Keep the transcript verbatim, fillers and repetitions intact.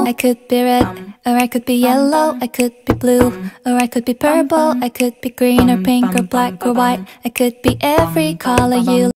I could be red, or I could be yellow, I could be blue, or I could be purple, I could be green or pink or black or white. I could be every color you